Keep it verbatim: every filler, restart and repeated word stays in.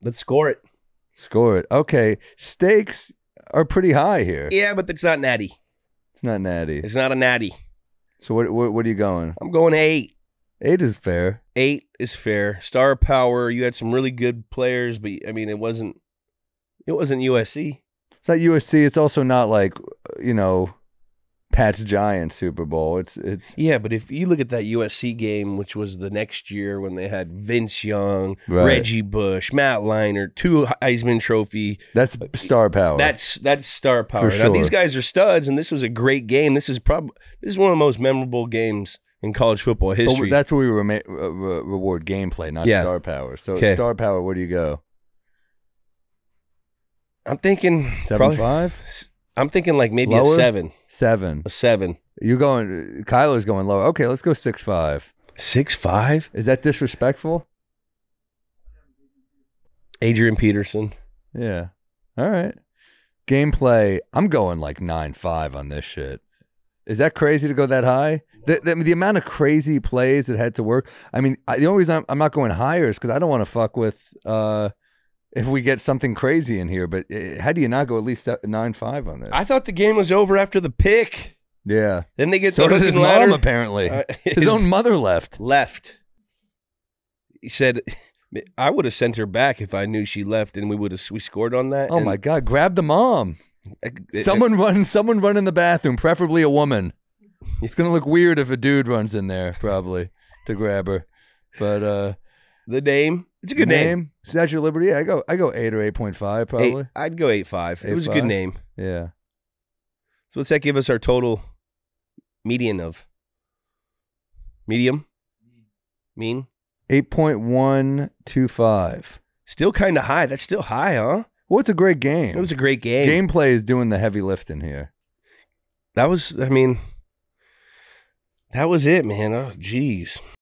Let's score it. Score it. Okay. Stakes are pretty high here. Yeah, but it's not natty. It's not natty. It's not a natty. So what, what, what are you going? I'm going eight. Eight is fair. Eight is fair. Star power. You had some really good players, but I mean, it wasn't. It wasn't U S C. It's not U S C. It's also not like, you know, Pat's Giants Super Bowl. It's it's. Yeah, but if you look at that U S C game, which was the next year when they had Vince Young, Right. Reggie Bush, Matt Leinart, two Heisman Trophy. That's star power. That's that's star power. For Now sure. these guys are studs, and this was a great game. This is probably this is one of the most memorable games in college football But history. that's what we re- re- reward gameplay, not Yeah. star power. So Okay. star power, where do you go? I'm thinking Seven probably, five, I'm thinking like maybe Lower? a seven. seven. A seven. You going? Kyler's going lower. Okay, let's go six five. Six five. Is that disrespectful? Adrian Peterson. Yeah. All right. Gameplay. I'm going like nine five on this shit. Is that crazy to go that high? The, the, the amount of crazy plays that had to work. I mean, I, the only reason I'm, I'm not going higher is because I don't want to fuck with uh, if we get something crazy in here. But uh, how do you not go at least nine five on this? I thought the game was over after the pick. yeah. Then they get So the did his hook and ladder. mom, apparently. Uh, his own mother left. left. He said, "I would have sent her back if I knew she left, and we would have we scored on that." Oh, And my God. Grab the mom. I- Someone run, someone run in the bathroom, preferably a woman. It's gonna look weird if a dude runs in there, probably, to grab her. But uh, the name. It's a good name. Statue of Liberty. Yeah, I go, I go eight or eight point five, probably. Eight, I'd go eight five. It was a eight good five? name. Yeah. So what's that give us our total median of? Medium? Mean? Eight point one two five. Still kind of high. That's still high, huh? Well, it's a great game. It was a great game. Gameplay is doing the heavy lifting here. That was, I mean, that was it, man. Oh, geez.